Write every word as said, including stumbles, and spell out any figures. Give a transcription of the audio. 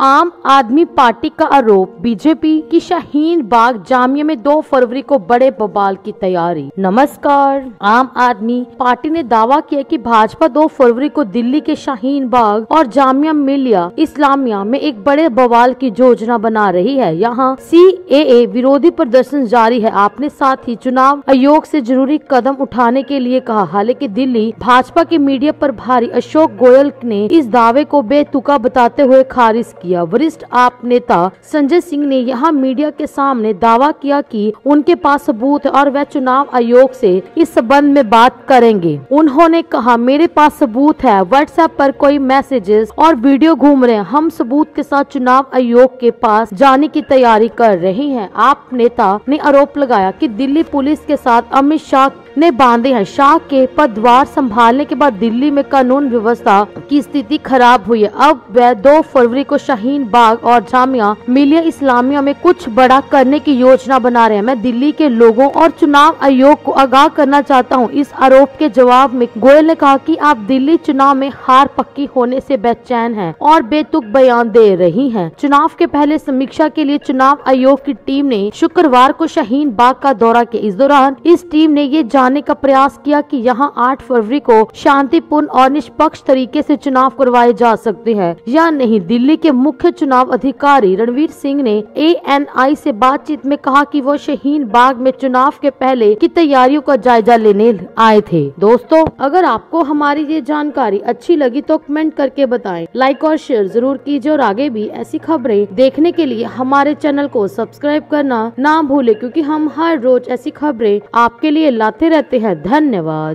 आम आदमी पार्टी का आरोप, बीजेपी की शाहीन बाग जामिया में दो फरवरी को बड़े बवाल की तैयारी। नमस्कार। आम आदमी पार्टी ने दावा किया कि भाजपा दो फरवरी को दिल्ली के शाहीन बाग और जामिया मिलिया इस्लामिया में एक बड़े बवाल की योजना बना रही है। यहाँ सी ए ए विरोधी प्रदर्शन जारी है। आपने साथ ही चुनाव आयोग से जरूरी कदम उठाने के लिए कहा। हालांकि दिल्ली भाजपा के मीडिया प्रभारी अशोक गोयल ने इस दावे को बेतुका बताते हुए खारिज किया। वरिष्ठ आप नेता संजय सिंह ने यहाँ मीडिया के सामने दावा किया कि उनके पास सबूत है और वह चुनाव आयोग से इस संबंध में बात करेंगे। उन्होंने कहा, मेरे पास सबूत है, व्हाट्सएप पर कोई मैसेजेस और वीडियो घूम रहे हैं। हम सबूत के साथ चुनाव आयोग के पास जाने की तैयारी कर रहे हैं। आप नेता ने आरोप लगाया कि दिल्ली पुलिस के साथ अमित शाह ने बांधे हैं। शाह के पदभार संभालने के बाद दिल्ली में कानून व्यवस्था की स्थिति खराब हुई है। अब वह दो फरवरी को शाहीन बाग और जामिया मिलिया इस्लामिया में कुछ बड़ा करने की योजना बना रहे हैं। मैं दिल्ली के लोगों और चुनाव आयोग को आगाह करना चाहता हूं। इस आरोप के जवाब में गोयल ने कहा कि आप दिल्ली चुनाव में हार पक्की होने से बेचैन हैं और बेतुक बयान दे रही हैं। चुनाव के पहले समीक्षा के लिए चुनाव आयोग की टीम ने शुक्रवार को शाहीन बाग का दौरा किया। इस दौरान इस टीम ने ये जानने का प्रयास किया कि यहां आठ फरवरी को शांतिपूर्ण और निष्पक्ष तरीके से चुनाव करवाए जा सकते हैं या नहीं। दिल्ली के मुख्य चुनाव अधिकारी रणवीर सिंह ने ए एन आई से बातचीत में कहा कि वो शाहीन बाग में चुनाव के पहले की तैयारियों का जायजा लेने आए थे। दोस्तों, अगर आपको हमारी ये जानकारी अच्छी लगी तो कमेंट करके बताएं, लाइक और शेयर जरूर कीजिए और आगे भी ऐसी खबरें देखने के लिए हमारे चैनल को सब्सक्राइब करना ना भूले, क्योंकि हम हर रोज ऐसी खबरें आपके लिए लाते रहते हैं। धन्यवाद।